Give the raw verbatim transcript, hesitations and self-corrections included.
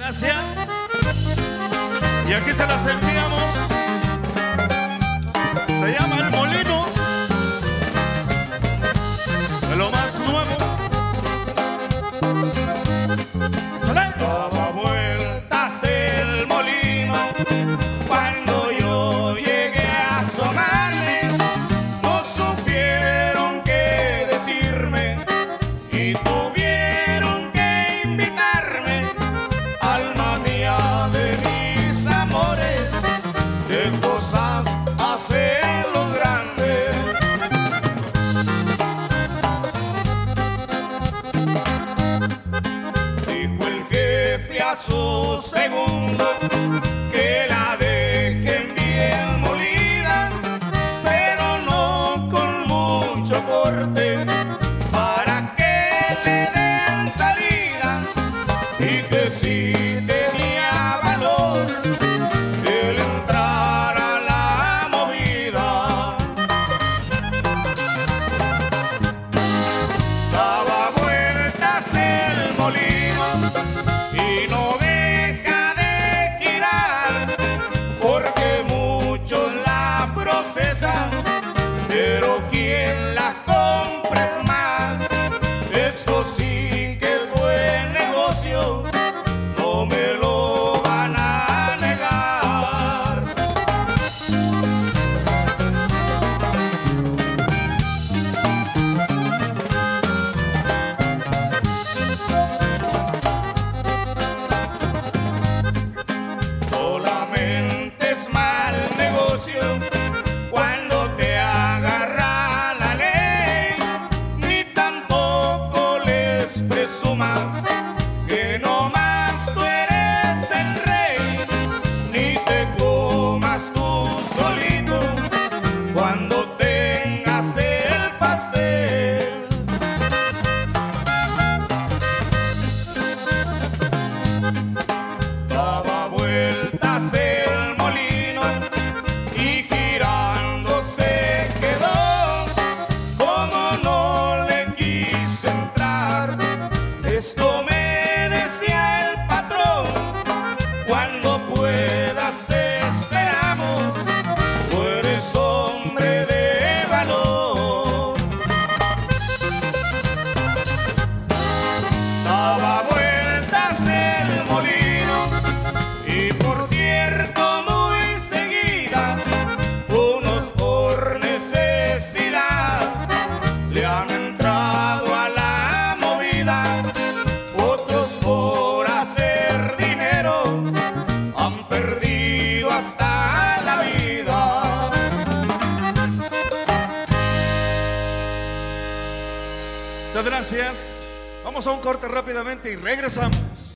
Gracias. Y aquí se las enviamos. Se llama El Molino, de lo más nuevo. ¡Chale! Daba vueltas el molino cuando yo llegué a asomarme. No supieron qué decirme y tuvieron que invitarme. Alma mía de mis amores, qué cosas hacen los grandes. Dijo el jefe a su segundo que la dejen bien molida, pero no con mucho corte, para que le den salida, y que si tenía valor el entrar a la movida. Daba vueltas el molino y no deja de girar, porque muchos la procesan, pero quien la compra es más. Esto sí que es buen negocio, no me lo van a negar. Solamente es mal negocio cuando te agarra la ley, ni tampoco les presumas que no más tú eres el rey, ni te comas tú solito cuando tengas el pastel. Daba vueltas el molino y girando se quedó. Como no le quise entrar, esto me decía el patrón: cuando puedas te esperamos, tú eres hombre de valor. Daba vueltas el molino y, por cierto, muy seguida, unos por necesidad le han entrado a la movida, otros por hacer dinero han perdido hasta la vida. Muchas gracias. Vamos a un corte rápidamente y regresamos.